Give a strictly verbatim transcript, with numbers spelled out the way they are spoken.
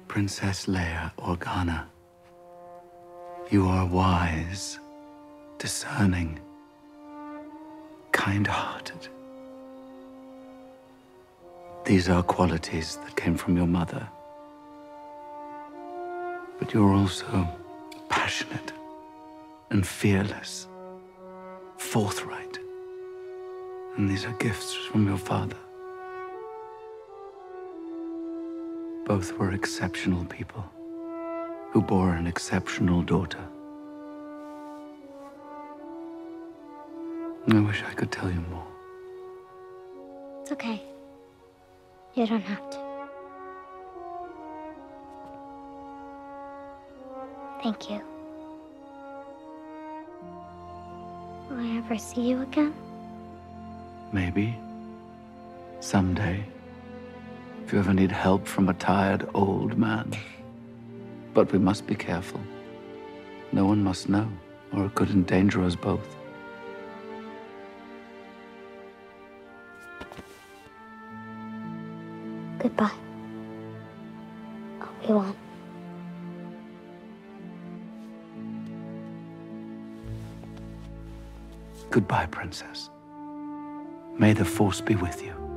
Princess Leia Organa. You are wise, discerning, kind-hearted. These are qualities that came from your mother. But you're also passionate and fearless, forthright. And these are gifts from your father. Both were exceptional people who bore an exceptional daughter. I wish I could tell you more. It's okay. You don't have to. Thank you. Will I ever see you again? Maybe. Someday. If you ever need help from a tired old man. But we must be careful. No one must know, or it could endanger us both. Goodbye, Obi-Wan. Goodbye, Princess. May the Force be with you.